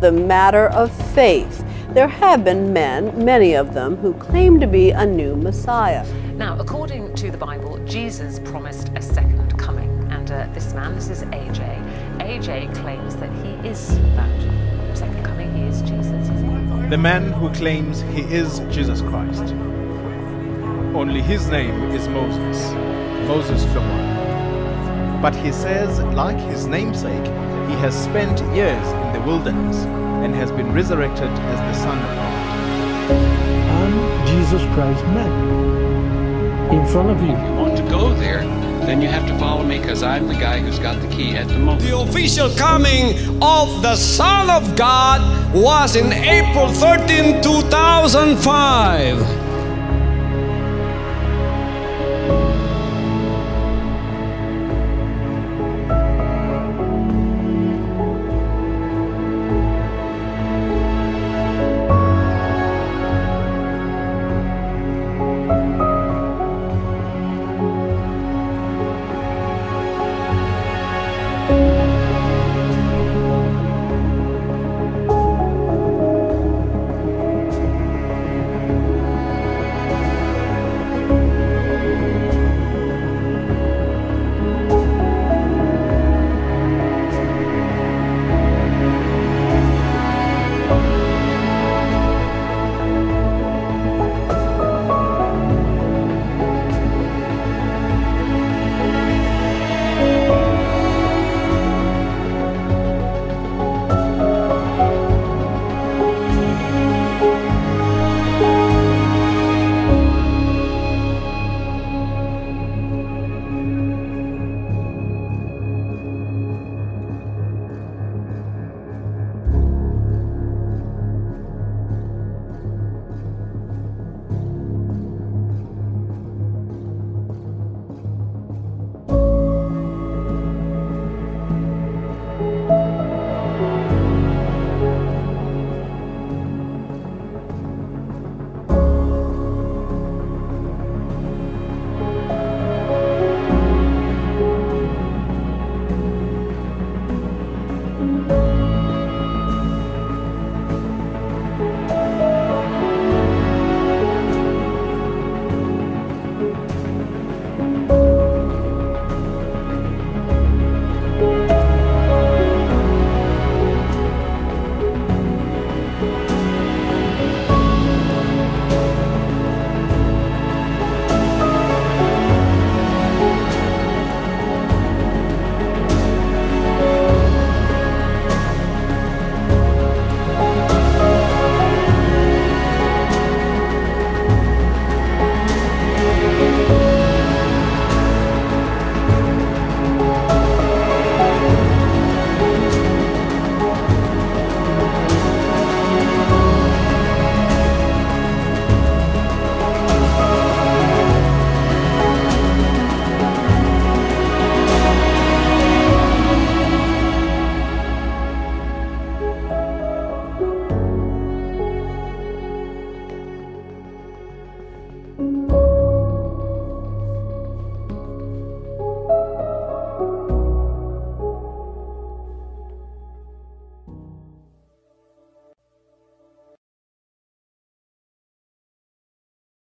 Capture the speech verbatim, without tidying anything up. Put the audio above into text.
the matter of faith. There have been men, many of them, who claim to be a new Messiah. Now, according to the Bible, Jesus promised a second coming. And uh, this man, this is A J. A J claims that he is that second coming. He is Jesus. The man who claims he is Jesus Christ. Only his name is Moses. Moses the one. But he says, like his namesake, he has spent years in the wilderness and has been resurrected as the Son of God. I'm Jesus Christ's man in front of you. If you want to go there, then you have to follow me, because I'm the guy who's got the key at the moment. The official coming of the Son of God was in April thirteenth, two thousand five.